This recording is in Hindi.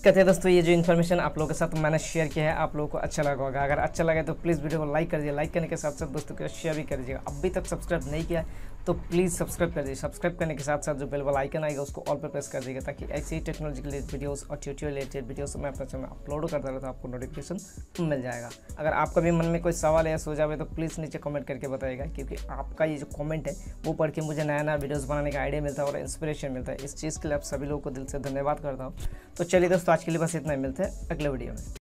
कहते हैं दोस्तों, ये जो इन्फॉर्मेशन आप लोगों के साथ मैंने शेयर किया है आप लोगों को अच्छा लगा होगा। अगर अच्छा लगे तो प्लीज़ वीडियो को लाइक कर दीजिए। लाइक करने के साथ साथ दोस्तों के शेयर भी कर दीजिएगा। अभी तक सब्सक्राइब नहीं किया तो प्लीज़ सब्सक्राइब कर दीजिए। सब्सक्राइब करने के साथ साथ जो बेल वाला आइकन आएगा उसको ऑल पर प्रेस कर दीजिएगा, ताकि ऐसे ही टेक्नोलॉजी रिलेटेड वीडियोस और ट्यूटोरियल रिलेटेड वीडियोस मैं अपने चैनल में अपलोड करता रहता हूँ, आपको नोटिफिकेशन मिल जाएगा। अगर आपका भी मन में कोई सवाल या सुझाव है तो प्लीज़ नीचे कमेंट करके बताइएगा, क्योंकि आपका ये जो कमेंट है वो पढ़ के मुझे नया नया वीडियोस बनाने का आइडिया मिलता है और इंस्पिरेशन मिलता है। इस चीज़ के लिए आप सभी लोगों को दिल से धन्यवाद करता हूँ। तो चलिए दोस्तों, आज के लिए बस इतना ही। मिलते हैं अगले वीडियो में।